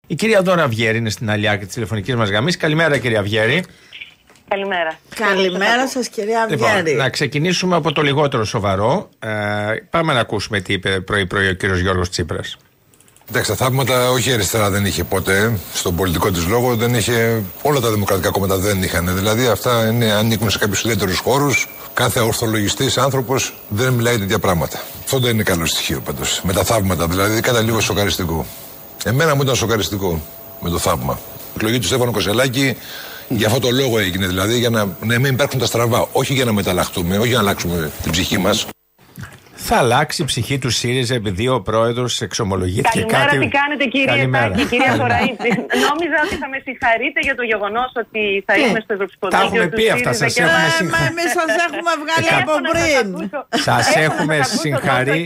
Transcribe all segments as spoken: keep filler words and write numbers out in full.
Η κυρία Δώρα Αυγέρη είναι στην άλλη άκρη της τηλεφωνικής μας γραμμής. Καλημέρα, κυρία Αυγέρη. Καλημέρα. Καλημέρα σας, κυρία Αυγέρη. Λοιπόν, να ξεκινήσουμε από το λιγότερο σοβαρό. Ε, πάμε να ακούσουμε τι είπε πρωί-πρωί ο κύριος Γιώργος Τσίπρας. Εντάξει, τα θαύματα όχι η αριστερά δεν είχε ποτέ. Στον πολιτικό της λόγο δεν είχε. Όλα τα δημοκρατικά κόμματα δεν είχαν. Δηλαδή αυτά είναι, ανήκουν σε κάποιους ιδιαίτερους χώρους. Κάθε ορθολογιστής άνθρωπος δεν μιλάει τέτοια πράγματα. Αυτό δεν είναι καλό στοιχείο πάντως. Με τα θαύματα δηλαδή, κατά λίγο σοκαριστικό. Εμένα μου ήταν σοκαριστικό με το θαύμα. Η εκλογή του Στέφανου Κασελάκη για αυτό το λόγο έγινε, δηλαδή για να, να μην υπάρχουν τα στραβά. Όχι για να μεταλλαχτούμε, όχι για να αλλάξουμε την ψυχή μας. Θα αλλάξει η ψυχή του ΣΥΡΙΖΑ επειδή ο πρόεδρος εξομολογήθηκε Καλημέρα, κάτι. τι κάνετε κύριε Τάκη, κυρία Κοραΐτη. Νόμιζα ότι θα με συγχαρείτε για το γεγονός ότι θα είμαι στο ευρωψηφοδέλτιο. Τα έχουμε πει αυτά, σας έχουμε συγχαρεί. Εμείς σας έχουμε βγάλει από πριν. Σας έχουμε συγχαρεί.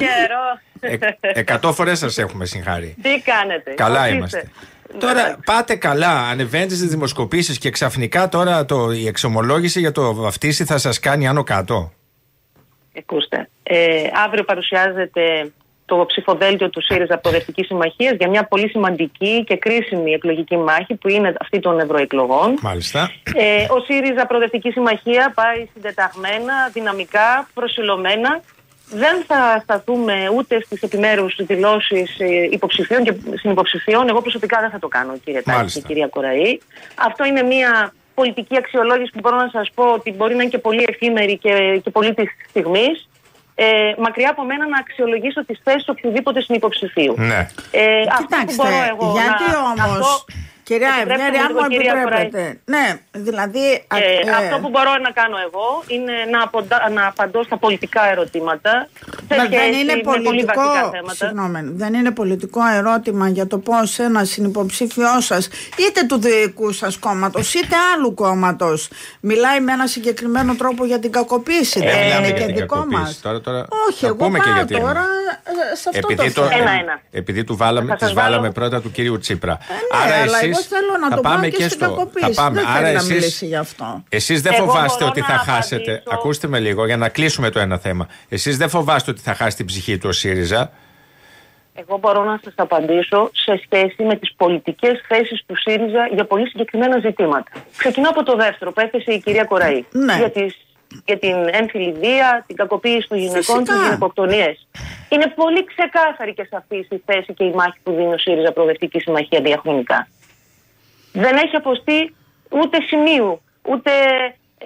Εκατό φορές σας έχουμε συγχαρεί. Τι κάνετε. Καλά είμαστε. Τώρα πάτε καλά, ανεβαίνετε στις δημοσκοπήσεις και ξαφνικά τώρα το, η εξομολόγηση για το βαφτίσι θα σας κάνει άνω κάτω. Ακούστε, ε, αύριο παρουσιάζεται το ψηφοδέλτιο του ΣΥΡΙΖΑ Προοδευτικής Συμμαχίας για μια πολύ σημαντική και κρίσιμη εκλογική μάχη που είναι αυτή των ευρωεκλογών. Μάλιστα. Ε, ο ΣΥΡΙΖΑ Προοδευτική Συμμαχία πάει συντεταγμένα, δυναμικά, προσιλωμένα. Δεν θα σταθούμε ούτε στις επιμέρους δηλώσεις υποψηφίων και συνυποψηφίων. Εγώ προσωπικά δεν θα το κάνω, κύριε Τάκη και κυρία Κοραή. Αυτό είναι μια πολιτική αξιολόγηση που μπορώ να σας πω ότι μπορεί να είναι και πολύ εφήμερη και, και πολύ της στιγμής. Ε, μακριά από μένα να αξιολογήσω τις θέσεις οποιοδήποτε συνυποψηφίου. Ναι. Ε, Κοιτάξτε, γιατί να, όμως... Αυτό, Κυρία Αυγέρη, αν μου επιτρέπετε. Ναι, δηλαδή. Ε, ε, αυτό που μπορώ να κάνω εγώ είναι να, αποντα... να απαντώ στα πολιτικά ερωτήματα. Μα δεν είναι πολιτικό. Συγγνώμη, δεν είναι πολιτικό ερώτημα για το πώς ένας συνυποψήφιός σας, είτε του δικού σας κόμματος, είτε άλλου κόμματος, μιλάει με ένα συγκεκριμένο τρόπο για την κακοποίηση. Ε, δεν είναι και δικό μας. Τώρα, τώρα, όχι, εγώ πάω τώρα σε αυτό επειδή το θέμα. Ένα-ένα. Επειδή του βάλαμε, τις βάλαμε πρώτα του κυρίου Τσίπρα. Ε, ναι, άρα αλλά εσείς εγώ θέλω να θα το πάμε και, και στην στο. κακοποίηση. Θα πάμε. Δεν Άρα θέλω εσείς, να μιλήσει γι' αυτό. εσείς δεν Εγώ φοβάστε ότι θα απαντήσω. χάσετε. Ακούστε με λίγο για να κλείσουμε το ένα θέμα. Εσείς δεν φοβάστε ότι θα χάσει την ψυχή του ο ΣΥΡΙΖΑ. Εγώ μπορώ να σας απαντήσω σε σχέση με τις πολιτικές θέσεις του ΣΥΡΙΖΑ για πολύ συγκεκριμένα ζητήματα. Ξεκινώ από το δεύτερο που έθεσε η κυρία Κοραή. Ναι. Για, τις, για την έμφυλη βία, την κακοποίηση των γυναικών, τις γυναικοκτονίες. Είναι πολύ ξεκάθαρη και σαφής η θέση και η μάχη που δίνει ο ΣΥΡΙΖΑ Προοδευτική Συμμαχία διαχρονικά. Δεν έχει αποστεί ούτε σημείου, ούτε. Ε,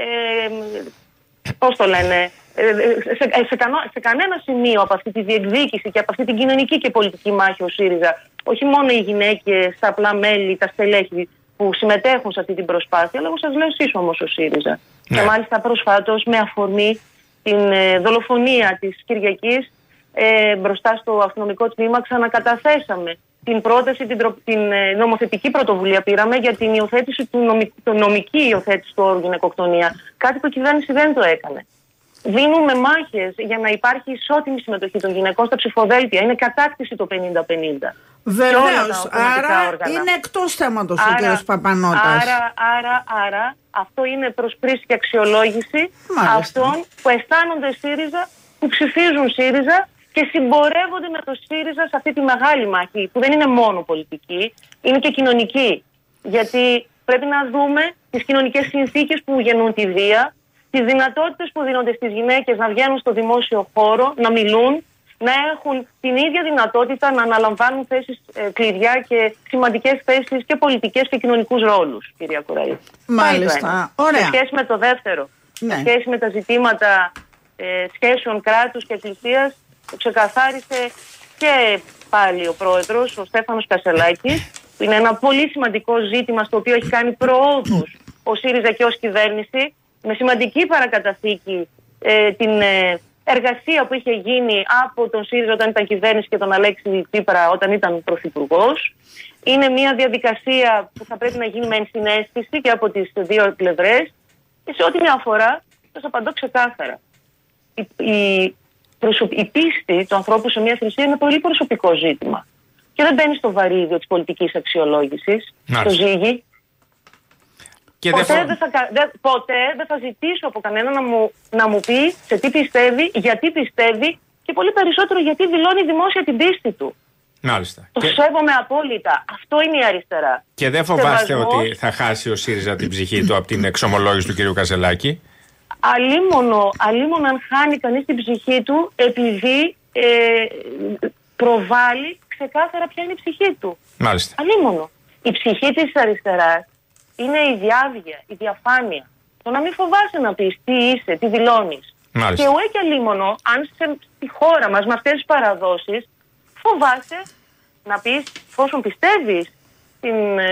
πώς το λένε. Σε, σε, κανό, σε κανένα σημείο από αυτή τη διεκδίκηση και από αυτή την κοινωνική και πολιτική μάχη ο ΣΥΡΙΖΑ, όχι μόνο οι γυναίκες, τα απλά μέλη, τα στελέχη που συμμετέχουν σε αυτή την προσπάθεια, αλλά εγώ σας λέω εσείς όμως ο ΣΥΡΙΖΑ. Ναι. Και μάλιστα προσφάτως με αφορμή την ε, δολοφονία της Κυριακής ε, μπροστά στο αστυνομικό τμήμα ξανακαταθέσαμε την πρόταση, την, την ε, νομοθετική πρωτοβουλία πήραμε για την υιοθέτηση του νομικ, το νομική υιοθέτηση του όρου γυναικοκτονία. Κάτι που η κυβέρνηση δεν το έκανε. Δίνουμε μάχες για να υπάρχει ισότιμη συμμετοχή των γυναικών στα ψηφοδέλτια. Είναι κατάκτηση το πενήντα πενήντα. Βεβαίως. Άρα όργανα. Είναι εκτός θέματος ο κ. Παπανώτας. Άρα, άρα, άρα, αυτό είναι προς κρίση και αξιολόγηση αυτών που αισθάνονται ΣΥΡΙΖΑ, που ψηφίζουν ΣΥΡΙΖΑ και συμπορεύονται με το ΣΥΡΙΖΑ σε αυτή τη μεγάλη μάχη, που δεν είναι μόνο πολιτική, είναι και κοινωνική. Γιατί πρέπει να δούμε τις κοινωνικές συνθήκες που γεννούν τη βία, τις δυνατότητες που δίνονται στις γυναίκες να βγαίνουν στο δημόσιο χώρο, να μιλούν, να έχουν την ίδια δυνατότητα να αναλαμβάνουν θέσεις ε, κλειδιά και σημαντικές θέσεις και πολιτικές και κοινωνικούς ρόλους, κυρία Κοραή. Μάλιστα. Ωραία. Σε σχέση με το δεύτερο, ναι. σε σχέση με τα ζητήματα ε, σχέσεων κράτους και εκκλησίας, το ξεκαθάρισε και πάλι ο πρόεδρος, ο Στέφανος Κασελάκης, που είναι ένα πολύ σημαντικό ζήτημα στο οποίο έχει κάνει προόδους ο ΣΥΡΙΖΑ και ως κυβέρνηση, με σημαντική παρακαταθήκη ε, την ε, εργασία που είχε γίνει από τον ΣΥΡΙΖΑ όταν ήταν κυβέρνηση και τον Αλέξη Τσίπρα όταν ήταν πρωθυπουργός. Είναι μια διαδικασία που θα πρέπει να γίνει με ενσυναίσθηση και από τις δύο πλευρές. Και σε ό,τι με αφορά, θα σας απαντώ ξεκάθαρα. Η, η, προσω... η πίστη του ανθρώπου σε μια θρησκεία είναι πολύ προσωπικό ζήτημα. Και δεν μπαίνει στο βαρύδιο της πολιτικής αξιολόγησης, στο ζύγι. Και ποτέ, δεν θα, δε, ποτέ δεν θα ζητήσω από κανένα να μου, να μου πει σε τι πιστεύει, γιατί πιστεύει και πολύ περισσότερο γιατί δηλώνει δημόσια την πίστη του. Μάλιστα. Το και... σέβομαι απόλυτα. Αυτό είναι η αριστερά. Και δεν φοβάστε Σεβασμός... ότι θα χάσει ο ΣΥΡΙΖΑ την ψυχή του από την εξομολόγηση του κ. Κασελάκη? Αλίμονο, αλίμονο αν χάνει κανείς την ψυχή του επειδή ε, προβάλλει ξεκάθαρα ποια είναι η ψυχή του. Μάλιστα. Αλίμονο. Η ψυχή της αριστεράς είναι η διάβγεια, η διαφάνεια. Το να μην φοβάσαι να πεις τι είσαι, τι δηλώνεις. Μάλιστα. Και ουέ και αλίμονο, αν σε, στη χώρα μας με αυτές τις παραδόσεις φοβάσαι να πεις πόσον πιστεύεις στην,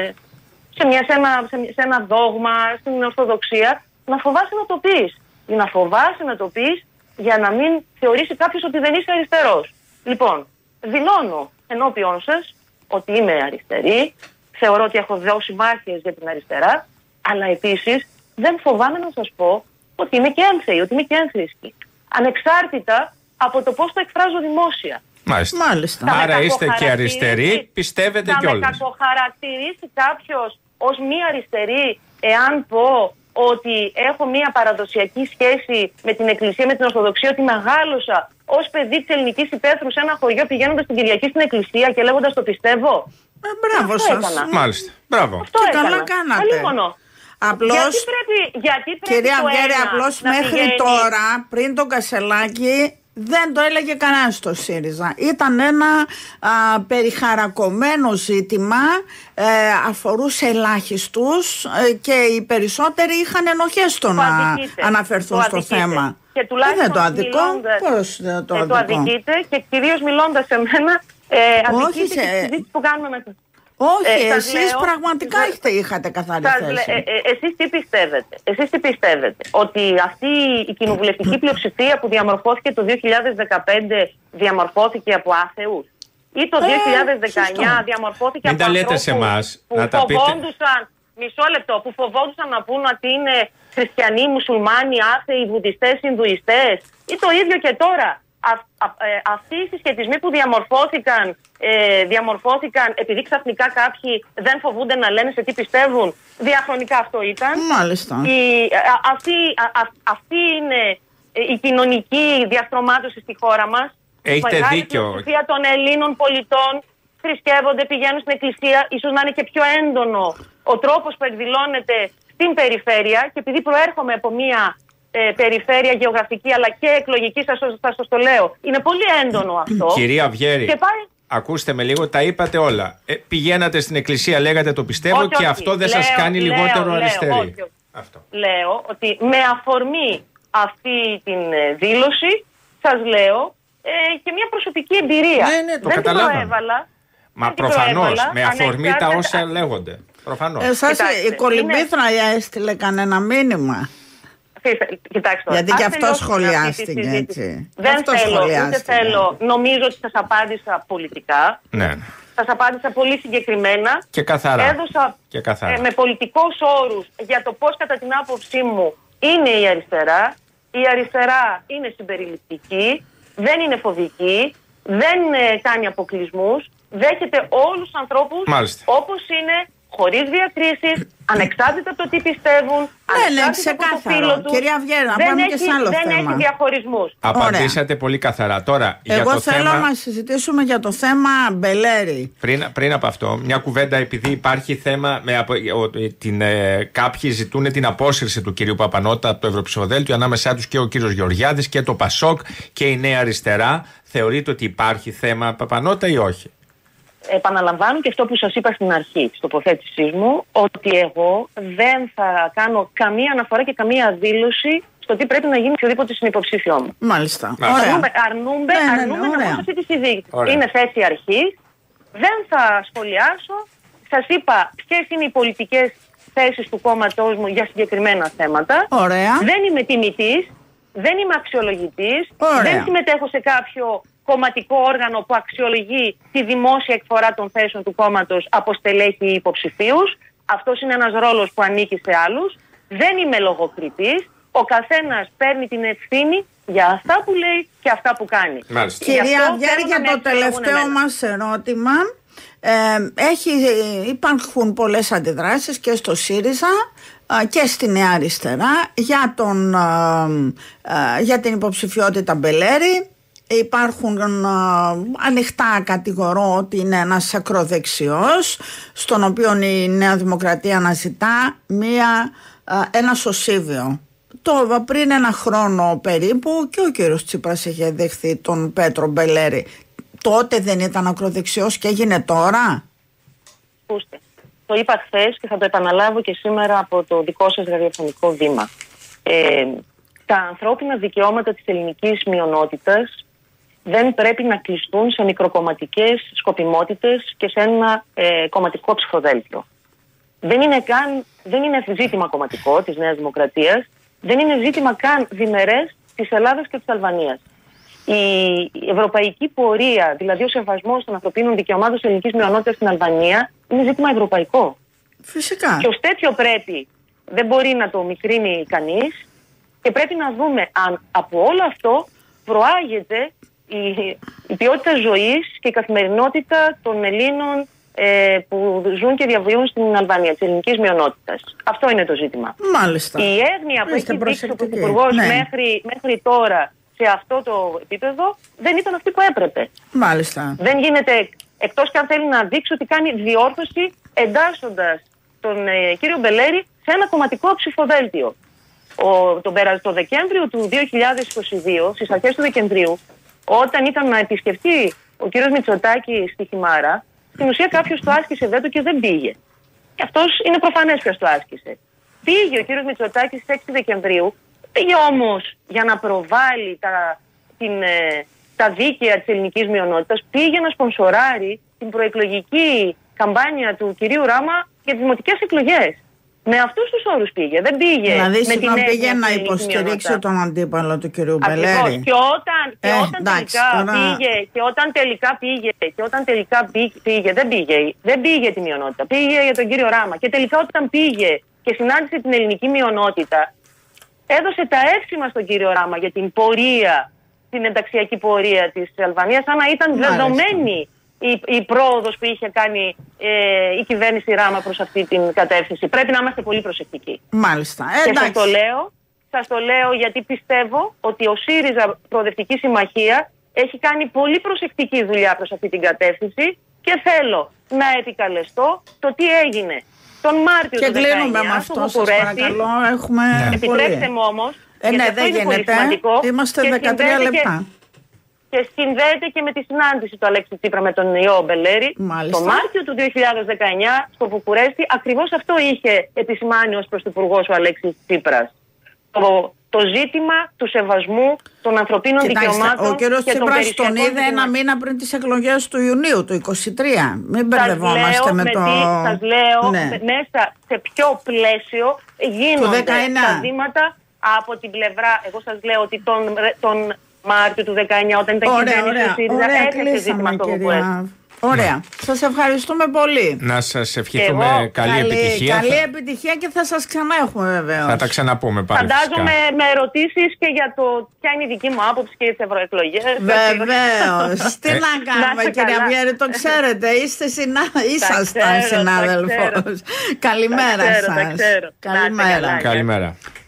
σε, μια, σε, ένα, σε, σε ένα δόγμα, στην Ορθοδοξία, να φοβάσαι να το πεις. Ή να φοβάσαι να το πεις για να μην θεωρήσει κάποιος ότι δεν είσαι αριστερός. Λοιπόν, δηλώνω ενώπιον σας ότι είμαι αριστερή, θεωρώ ότι έχω δώσει μάχες για την αριστερά, αλλά επίσης δεν φοβάμαι να σας πω ότι είμαι και ένθεη, ότι είμαι και ένθρησκη. Ανεξάρτητα από το πώς το εκφράζω δημόσια. Μάλιστα. Μάλιστα. Άρα είστε και αριστεροί, πιστεύετε κιόλας. Θα με κακοχαρακτηρίσει κάποιος ως μη αριστερή εάν πω ότι έχω μια παραδοσιακή σχέση με την Εκκλησία, με την Ορθοδοξία, ότι μεγάλωσα ως παιδί της ελληνικής υπαίθρου σε ένα χωριό πηγαίνοντας την Κυριακή στην Εκκλησία και λέγοντας το πιστεύω? Ε, μπράβο σας. Μάλιστα. Μπράβο. Αυτό και έκανα. Καλά κάνατε. Αλίμονο. Απλώς, γιατί πρέπει, γιατί πρέπει κυρία Αυγέρη, απλώς μέχρι πηγαίνει... τώρα, πριν τον Κασελάκη, δεν το έλεγε κανένα στο ΣΥΡΙΖΑ. Ήταν ένα α, περιχαρακωμένο ζήτημα, ε, αφορούσε ελάχιστους ε, και οι περισσότεροι είχαν ενοχές στο να αναφερθούν στο θέμα. Και τουλάχιστον δεν το αδικό. Πώς δεν το αδικό. Το αδικείτε και κυρίως μιλώντας σε μένα, ε, αδικείτε σε... και τη συζήτηση που κάνουμε μετά. Όχι, ε, εσείς λέω, πραγματικά δε, έχετε, είχατε καθαρή θέση. Ε, ε, εσείς τι πιστεύετε, εσείς τι πιστεύετε, ότι αυτή η κοινοβουλευτική πλειοψηφία που διαμορφώθηκε το δύο χιλιάδες δεκαπέντε διαμορφώθηκε από άθεους ή το ε, δύο χιλιάδες δεκαεννιά διαμορφώθηκε Μην από ανθρώπους σε εμάς, που να φοβόντουσαν, μισό λεπτό, που φοβόντουσαν να πούν ότι είναι χριστιανοί, μουσουλμάνοι, άθεοι, βουδιστές, Ινδουιστές, ή το ίδιο και τώρα. Α, α, ε, αυτοί οι συσχετισμοί που διαμορφώθηκαν, ε, διαμορφώθηκαν επειδή ξαφνικά κάποιοι δεν φοβούνται να λένε σε τι πιστεύουν. Διαχρονικά αυτό ήταν. Μάλιστα. Η, α, αυτή, α, α, αυτή είναι η κοινωνική διαστρωμάτωση στη χώρα μας. Έχετε μεγάλη δίκιο. Η πλειοψηφία των Ελλήνων πολιτών θρησκεύονται, πηγαίνουν στην εκκλησία. Ίσως να είναι και πιο έντονο ο τρόπος που εκδηλώνεται στην περιφέρεια, και επειδή προέρχομαι από μία Ε, περιφέρεια γεωγραφική αλλά και εκλογική, σας, σας το λέω. Είναι πολύ έντονο αυτό. Κυρία Αυγέρη, πάει... ακούστε με λίγο, τα είπατε όλα. Ε, πηγαίνατε στην εκκλησία, λέγατε το πιστεύω, όχι, και όχι. αυτό δεν λέω, σας κάνει λέω, λιγότερο λέω, αριστερή. Λέω, όχι, όχι. Αυτό. Λέω ότι με αφορμή αυτή την δήλωση σας λέω ε, και μια προσωπική εμπειρία. Ναι, ναι, το δεν την προέβαλα. Μα προφανώς, με αφορμή τα όσα λέγονται. Προφανώς. Εσάς η Κολυμπήθρα είναι... έστειλε κανένα μήνυμα? Κοιτάξτε, γιατί και αυτό σχολιάστηκε έτσι. Δεν αυτό θέλω, ούτε θέλω. Νομίζω ότι σας απάντησα πολιτικά. Ναι. Σας απάντησα πολύ συγκεκριμένα. Και καθαρά. Έδωσα και καθαρά. Ε, με πολιτικούς όρους για το πώς κατά την άποψή μου είναι η αριστερά. Η αριστερά είναι συμπεριληπτική, δεν είναι φοβική, δεν ε, κάνει αποκλεισμούς, δέχεται όλους τους ανθρώπους όπως είναι, χωρίς διακρίσεις, ανεξάρτητα από το τι πιστεύουν, ναι, ανεξάρτητα ναι, από το φύλλο του. Κυρία Αυγέρη, να δεν πάμε έχει, και σε άλλο δεν θέμα. έχει διαχωρισμούς. Απαντήσατε Ωραία. πολύ καθαρά. Τώρα, Εγώ για το θέλω θέμα... να συζητήσουμε για το θέμα Μπελέρη. Πριν, πριν από αυτό, μια κουβέντα, επειδή υπάρχει θέμα, με, ο, την, ε, κάποιοι ζητούν την απόσυρση του κυρίου Παπανότα από το Ευρωψηφοδέλτιο, ανάμεσά τους και ο κύριος Γεωργιάδης και το Πασόκ και η Νέα Αριστερά. Θεωρείτε ότι υπάρχει θέμα Παπανότα ή όχι? Επαναλαμβάνω και αυτό που σας είπα στην αρχή της τοποθέτησής μου, ότι εγώ δεν θα κάνω καμία αναφορά και καμία δήλωση στο τι πρέπει να γίνει οποιοδήποτε συνυποψήφιό μου. Μάλιστα. Ωραία. Αρνούμε, αρνούμε, ναι, ναι, αρνούμε ναι, να πω σε αυτή τη συζήτηση. Είναι θέση αρχής. Δεν θα σχολιάσω. Σας είπα ποιες είναι οι πολιτικές θέσεις του κόμματός μου για συγκεκριμένα θέματα. Ωραία. Δεν είμαι τιμητής, δεν είμαι αξιολογητής, δεν συμμετέχω σε κάποιο κομματικό όργανο που αξιολογεί τη δημόσια εκφορά των θέσεων του κόμματος από στελέχη ή υποψηφίους. Αυτός είναι ένας ρόλος που ανήκει σε άλλους. Δεν είμαι λογοκριτής. Ο καθένας παίρνει την ευθύνη για αυτά που λέει και αυτά που κάνει. Μάλιστα. Κυρία Αυγέρη, για το τελευταίο μας ερώτημα, ε, έχει, υπάρχουν πολλές αντιδράσεις και στο ΣΥΡΙΖΑ και στη Νέα Αριστερά για, τον, για την υποψηφιότητα Μπελέρη. υπάρχουν α, ανοιχτά κατηγορώ ότι είναι ένας ακροδεξιός, στον οποίο η Νέα Δημοκρατία αναζητά μία, α, ένα σωσίβιο. Το, πριν ένα χρόνο περίπου και ο κύριος Τσίπρας είχε δεχθεί τον Πέτρο Μπελέρη. Τότε δεν ήταν ακροδεξιός και έγινε τώρα? Ακούστε, το είπα χθες και θα το επαναλάβω και σήμερα από το δικό σας ραδιοφωνικό βήμα. Ε, τα ανθρώπινα δικαιώματα της ελληνικής μειονότητας δεν πρέπει να κλειστούν σε μικροκομματικές σκοπιμότητες και σε ένα ε, κομματικό ψηφοδέλτιο. Δεν είναι καν, δεν είναι ζήτημα κομματικό της Νέας Δημοκρατίας, δεν είναι ζήτημα καν διμερές της Ελλάδας και της Αλβανίας. Η ευρωπαϊκή πορεία, δηλαδή ο σεβασμός των ανθρωπίνων δικαιωμάτων της ελληνικής μειονότητας στην Αλβανία, είναι ζήτημα ευρωπαϊκό. Φυσικά. Και ως τέτοιο πρέπει, δεν μπορεί να το μικρύνει κανείς και πρέπει να δούμε αν από όλο αυτό προάγεται η, η ποιότητα ζωής και η καθημερινότητα των Ελλήνων ε, που ζουν και διαβιούν στην Αλβανία, της ελληνικής μειονότητας. Αυτό είναι το ζήτημα. Μάλιστα. Η έγνοια που έχει δείξει ο Πρωθυπουργός ναι. μέχρι, μέχρι τώρα σε αυτό το επίπεδο δεν ήταν αυτή που έπρεπε. Μάλιστα. Δεν γίνεται, εκτός και αν θέλει να δείξει ότι κάνει διόρθωση εντάσσοντας τον ε, κύριο Μπελέρη σε ένα κομματικό ψηφοδέλτιο. Ο, τον, το Δεκέμβριο του δύο χιλιάδες είκοσι δύο, στις αρχές του Δεκεμβρίου, όταν ήταν να επισκεφτεί ο κύριος Μητσοτάκης στη Χιμάρα, στην ουσία κάποιος το άσκησε βέτο και δεν πήγε. Και αυτός είναι προφανές ποιος το άσκησε. Πήγε ο κύριος Μητσοτάκης στις έξι Δεκεμβρίου, πήγε όμως για να προβάλλει τα, την, ε, τα δίκαια της ελληνικής μειονότητας, πήγε να σπονσοράρει την προεκλογική καμπάνια του κυρίου Ράμα για τις δημοτικές εκλογές. Με αυτούς τους όρους πήγε, δεν πήγε. Δηλαδή, με την πήγε να υποστηρίξει τον αντίπαλο του κυρίου Μπελέρη. Και όταν, και ε, όταν εντάξει, τελικά τώρα... πήγε, και όταν τελικά πήγε, και όταν τελικά πήγε, δεν πήγε, δεν πήγε τη μειονότητα, πήγε για τον κύριο Ράμα. Και τελικά όταν πήγε και συνάντησε την ελληνική μειονότητα, έδωσε τα εύσημα στον κύριο Ράμα για την πορεία, την ενταξιακή πορεία της Αλβανίας, σαν να ήταν δεδομένη η, η πρόοδος που είχε κάνει ε, η κυβέρνηση Ράμα προς αυτή την κατεύθυνση. Πρέπει να είμαστε πολύ προσεκτικοί. Μάλιστα. Και σας το λέω, σας το λέω γιατί πιστεύω ότι ο ΣΥΡΙΖΑ Προοδευτική Συμμαχία έχει κάνει πολύ προσεκτική δουλειά προς αυτή την κατεύθυνση και θέλω να επικαλεστώ το τι έγινε τον Μάρτιο και του δεκαεννιά. Και κλείνουμε με αυτό, σας παρακαλώ. Έχουμε ναι. Επιτρέψτε μου όμως, ε, ναι, δεν γίνεται. Είμαστε δεκατρία λεπτά. Και συνδέεται και με τη συνάντηση του Αλέξη Τσίπρα με τον Ιώ Μπελέρη. Μάλιστα. Το Μάρτιο του δύο χιλιάδες δεκαεννιά στο Βουκουρέστι ακριβώς αυτό είχε επισημάνει ως πρωθυπουργός ο Αλέξης Τσίπρας. Το, το ζήτημα του σεβασμού των ανθρωπίνων Κοιτάξτε, δικαιωμάτων. Ο κύριος Τσίπρας τον είδε ένα μήνα πριν τις εκλογές του Ιουνίου του είκοσι τρία. Μην μπερδευόμαστε με, με το... Σας λέω ναι. μέσα σε ποιο πλαίσιο γίνονται τα βήματα από την πλευρά. Εγώ σας λέω ότι τον... τον Μάρτιο του δεκαεννιά, όταν ήταν κυβέρνηση του ΣΥΡΙΖΑ, έθεσε ζήτημα στο Βουκουρέστι. Ωραία. Σας ευχαριστούμε πολύ. Να σας ευχηθούμε Εγώ, καλή, καλή επιτυχία. Καλή επιτυχία και θα σας ξανά έχουμε βεβαίως. Θα τα ξαναπούμε πάλι. Φαντάζομαι φυσικά. Με ερωτήσεις και για το ποια είναι η δική μου άποψη και τις ευρωεκλογές. Βεβαίως. Τι να κάνουμε κυρία Βιέρη, το ξέρετε. Είστε συνα... Ήσασταν συνάδελφος. Καλημέρα σας. Καλημέρα. Καλημέρα.